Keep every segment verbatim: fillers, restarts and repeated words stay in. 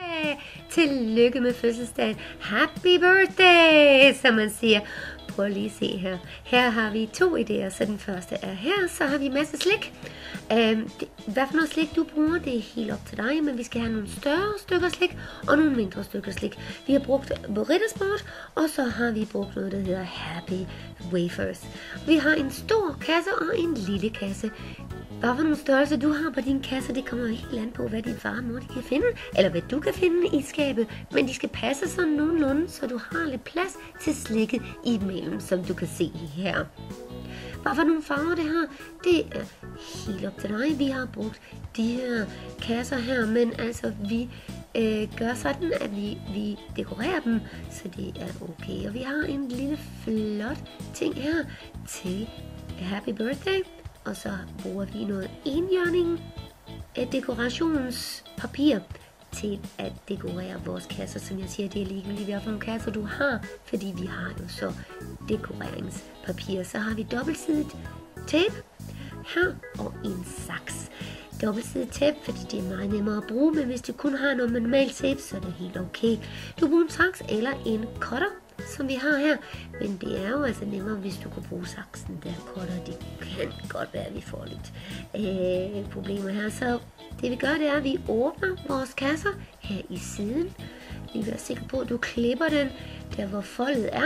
Tillykke med fødselsdagen. Happy birthday, som man siger. Prøv lige at se her. Her har vi to idéer. Så den første er her. Så har vi en masse slik. Øhm, det, hvad for noget slik du bruger, det er helt op til dig. Men vi skal have nogle større stykker slik og nogle mindre stykker slik. Vi har brugt Rittersport, og så har vi brugt noget, der hedder Happy Wafers. Vi har en stor kasse og en lille kasse. Hvad for nogle størrelser du har på din kasse, det kommer helt an på, hvad din far og mor de kan finde, eller hvad du kan finde i skabet. Men de skal passe sådan nogenlunde, så du har lidt plads til slikket imellem, som du kan se her. Hvad for nogle farver det har, det er helt op til dig. Vi har brugt de her kasser her, men altså vi øh, gør sådan, at vi, vi dekorerer dem, så det er okay. Og vi har en lille flot ting her til Happy Birthday. Og så bruger vi noget enhjørning af dekorationspapir til at dekorere vores kasser. Som jeg siger, det er ligegyldigt, hvad for nogle kasser du har, fordi vi har jo så dekoreringspapir. Så har vi dobbeltsidet tape her og en saks. Dobbeltsidet tape, fordi det er meget nemmere at bruge, men hvis du kun har noget med normal tape, så er det helt okay. Du bruger en saks eller en cutter, som vi har her, men det er jo altså nemmere, hvis du kan bruge saksen der cutter. Det kan godt være, at vi får lidt øh, problemer her. Så det vi gør, det er, at vi åbner vores kasser her i siden. Vi vil være sikre på, at du klipper den der, hvor foldet er.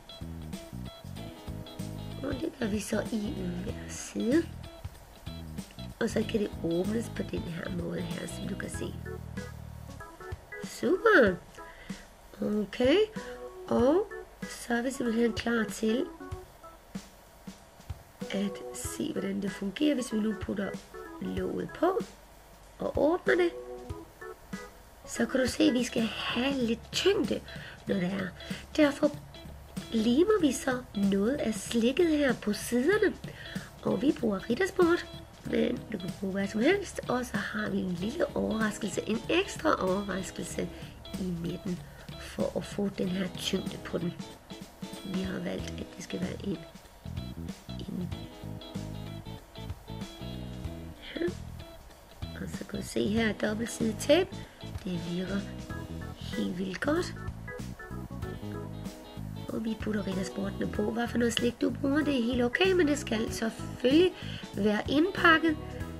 Og det gør vi så i hver side. Og så kan det åbnes på den her måde her, som du kan se. Super! Okay. Og så er vi simpelthen klar til at se, hvordan det fungerer, hvis vi nu putter låget på og åbner det. Så kan du se, at vi skal have lidt tyngde, når det er. Derfor limer vi så noget af slikket her på siderne. Og vi bruger Rittersport, men du kan bruge hvad som helst. Og så har vi en lille overraskelse, en ekstra overraskelse i midten, for at få den her tyngde på den. Vi har valgt, at det skal være en, en her. Og så kan du se her, dobbeltsidet tape. Det virker helt vildt godt. Og vi putter Rittersportene på. Hvad for noget slik du bruger, det er helt okay, men det skal selvfølgelig være indpakket.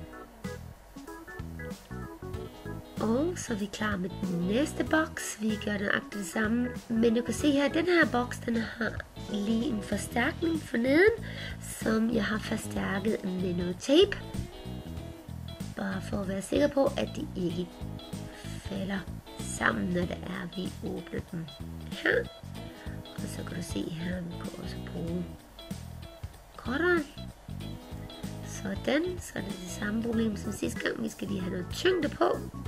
Og så er vi klar med den næste boks. Vi gør nøjagtigt det samme. Men du kan se her, at den her boks, den har lige en forstærkning for neden, som jeg har forstærket med noget tape. Bare for at være sikker på, at det ikke falder sammen, når det er, at vi åbner den her. Og så kan du se her, at vi kan også bruge cutteren. Sådan, så er det det samme problem som sidste gang. Vi skal lige have noget tyngde på.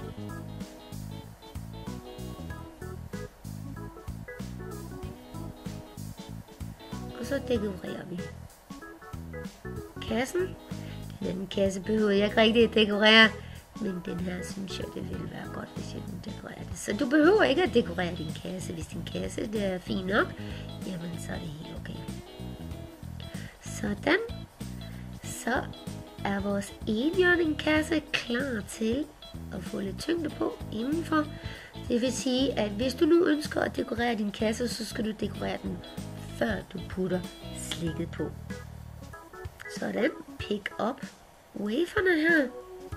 Og så dekorerer vi kassen. Den anden kasse behøver jeg ikke rigtig at dekorere, men den her synes jeg, det ville være godt, hvis jeg kunne dekorere det. Så du behøver ikke at dekorere din kasse. Hvis din kasse det er fint nok, jamen så er det helt okay. Sådan. Så er vores enhjørningkasse klar til at få lidt tyngde på indenfor. Det vil sige, at hvis du nu ønsker at dekorere din kasse, så skal du dekorere den, før du putter slikket på. Sådan. Pick up waferne her.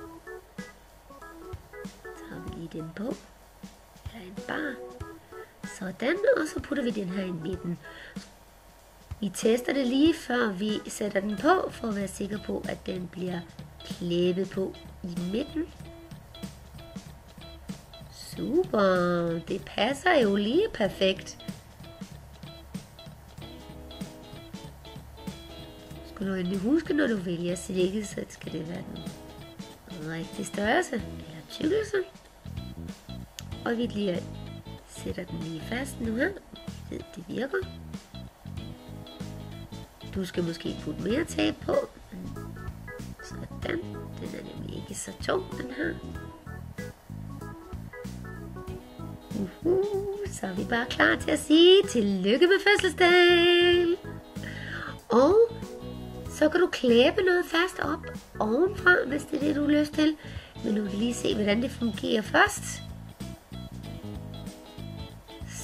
Så har vi lige den på. Eller en bar. Sådan. Og så putter vi den her i midten. Vi tester det lige før vi sætter den på, for at være sikker på, at den bliver klæbet på i midten. Super, det passer jo lige perfekt. Skal du endelig huske, når du vælger slikket, så skal det være den rigtige størrelse eller tykkelse. Og vi lige sætter den lige fast nu her. Det virker. Du skal måske putte mere tape på. Sådan. Den er nemlig ikke så tung, den her. Uh-huh. Så er vi bare klar til at sige tillykke med fødselsdagen. Og så kan du klæbe noget fast op ovenfra, hvis det er det, du har lyst til. Men nu vil lige se, hvordan det fungerer først.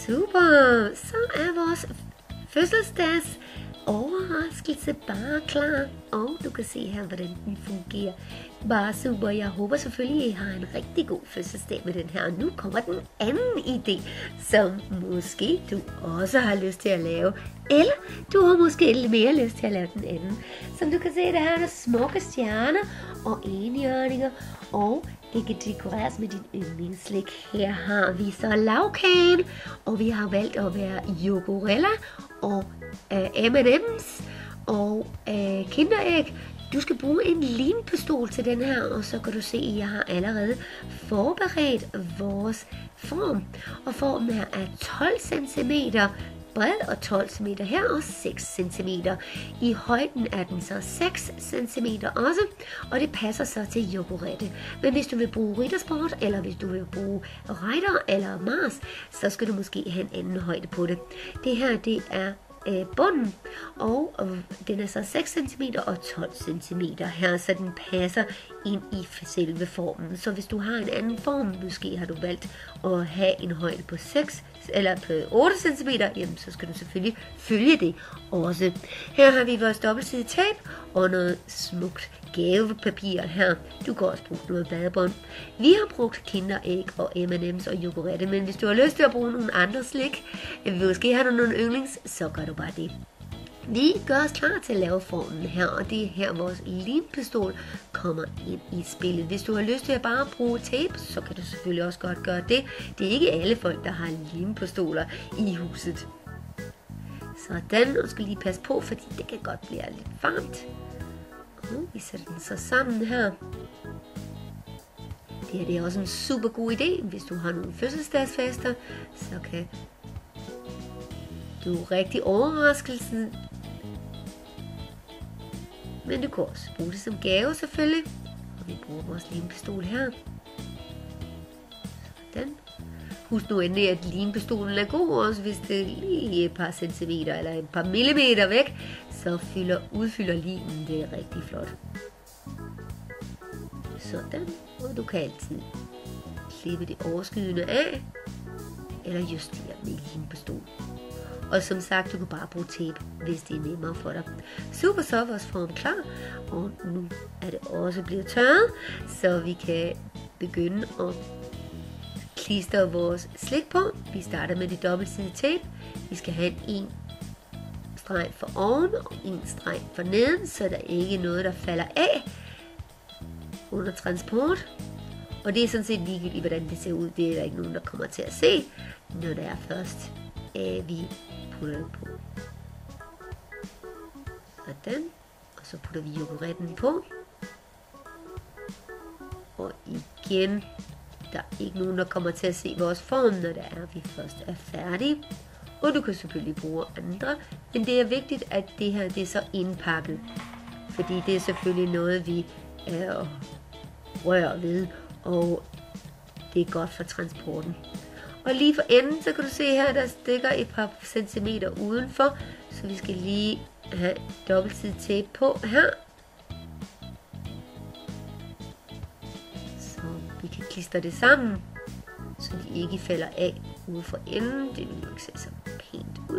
Super, så er vores fødselsdags overraskelse bare klar, og du kan se her, hvordan den fungerer. Bare super. Jeg håber selvfølgelig, I har en rigtig god fødselsdag med den her. Og nu kommer den anden idé, som måske du også har lyst til at lave. Eller du har måske lidt mere lyst til at lave den anden. Som du kan se, der her er der smukke stjerner og enhjørninger, og det kan dekoreres med din yndlingsslik. Her har vi så lavkagen, og vi har valgt at være Yogurella og øh, M and M's og øh, kinderæg. Du skal bruge en limpistol til den her, og så kan du se, at jeg har allerede forberedt vores form. Og formen her er tolv centimeter bred og tolv centimeter her og seks centimeter. I højden er den så seks centimeter også, og det passer så til yoghurette. Men hvis du vil bruge Riddersport, eller hvis du vil bruge Rider eller Mars, så skal du måske have en anden højde på det. Det her, det er øh, bunden, og, og den er så seks centimeter og tolv centimeter her, så den passer ind i selve formen. Så hvis du har en anden form, måske har du valgt at have en højde på seks eller på otte centimeter, jamen så skal du selvfølgelig følge det også. Her har vi vores dobbeltsidige tape og noget smukt gavepapir her. Du kan også bruge noget badebånd. Vi har brugt kinderæg og M and M's og yoghurette, men hvis du har lyst til at bruge nogle andre slik, måske har du nogle yndlings, så gør du bare det. Vi gør os klar til at lave formen her, og det er her vores limpistol kommer ind i spillet. Hvis du har lyst til at bare bruge tape, så kan du selvfølgelig også godt gøre det. Det er ikke alle folk, der har limpistoler i huset. Sådan, og skal lige passe på, fordi det kan godt blive lidt varmt. Og vi sætter den så sammen her. Det her det er også en super god idé, hvis du har nogle fødselsdagsfester, så kan du rigtig overraskelsen. Men du kan også bruge det som gave selvfølgelig. Og vi bruger vores limpistol her. Sådan. Husk nu endelig, at limpistolen er god også, hvis det er lige et par centimeter eller et par millimeter væk. Så fylder, udfylder limen det er rigtig flot. Sådan. Og du kan altid klippe det overskydende af. Eller justere med limpistol. Og som sagt, du kan bare bruge tape, hvis det er nemmere for dig. Super, så er vores form klar. Og nu er det også blevet tørret, så vi kan begynde at klistre vores slik på. Vi starter med det dobbeltsidige tape. Vi skal have en streg for oven og en streg for neden, så der ikke er noget, der falder af under transport. Og det er sådan set ligegyldigt, hvordan det ser ud. Det er der ikke nogen, der kommer til at se, når det er først, øh, vi putter det på. Sådan. Og så putter vi yoghurtten på. Og igen, der er ikke nogen, der kommer til at se vores form, når det er, vi først er færdige. Og du kan selvfølgelig bruge andre, men det er vigtigt, at det her det er så indpakket. Fordi det er selvfølgelig noget, vi øh, rører ved, og det er godt for transporten. Og lige for enden, så kan du se her, der stikker et par centimeter udenfor, så vi skal lige have dobbeltsidig tape på her. Så vi kan klistre det sammen, så de ikke falder af ude for enden. Det vil jo ikke se så pænt ud.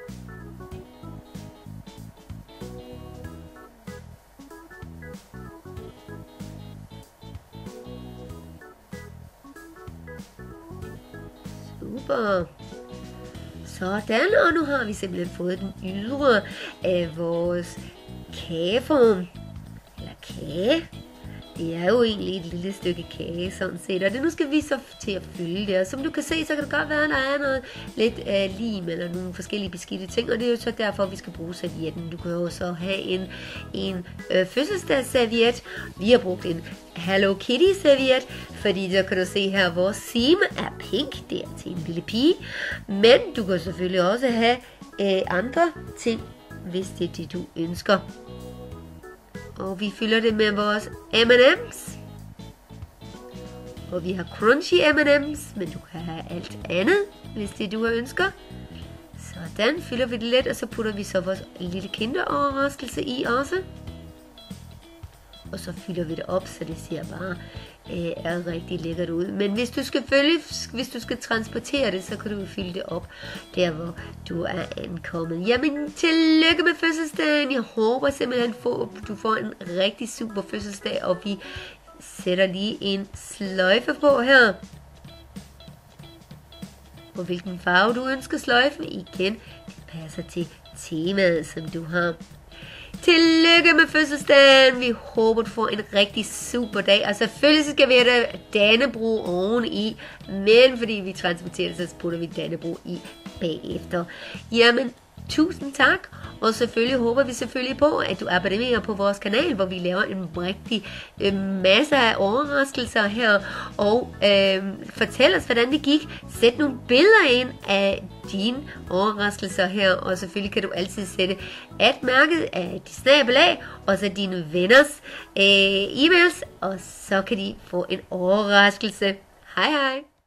Super. Sådan, og nu har vi simpelthen fået den ydre af vores kageform. Eller kage. Det er jo egentlig et lille stykke kage, sådan set. Og det nu skal vi så til at fylde det. Og som du kan se, så kan det godt være, at der er noget lidt uh, lim eller nogle forskellige beskidte ting. Og det er jo så derfor, vi skal bruge servietten. Du kan jo så have en, en uh, fødselsdagsserviet. Vi har brugt en Hello Kitty serviet, fordi der kan du se her, vores sime er pink. Det er til en lille pige. Men du kan selvfølgelig også have uh, andre ting, hvis det er det, du ønsker. Og vi fylder det med vores M and M's. Og vi har crunchy M and M's, men du kan have alt andet, hvis det du ønsker. Sådan fylder vi det lidt, og så putter vi så vores lille kinderoverraskelse i også. og så fylder vi det op, så det ser bare øh, er rigtig lækkert ud. Men hvis du skal følge, hvis du skal transportere det, så kan du fylde det op der, hvor du er ankommet. Jamen, tillykke med fødselsdagen. Jeg håber simpelthen, at du får en rigtig super fødselsdag, og vi sætter lige en sløjfe på her. Og hvilken farve du ønsker sløjfen, igen, det passer til temaet, som du har. Tillykke med fødselsdagen. Vi håber, du får en rigtig super dag. Og selvfølgelig skal vi have Dannebrog oveni. Men fordi vi transporterer det, så putter vi Dannebrog i bagefter. Jamen, tusind tak. Og selvfølgelig håber vi selvfølgelig på, at du abonnerer på vores kanal, hvor vi laver en rigtig øh, masse af overraskelser her. Og øh, fortæl os, hvordan det gik. Sæt nogle billeder ind af dine overraskelser her. Og selvfølgelig kan du altid sætte at mærket af de snabelag, og så dine venners øh, e-mails. Og så kan de få en overraskelse. Hej hej!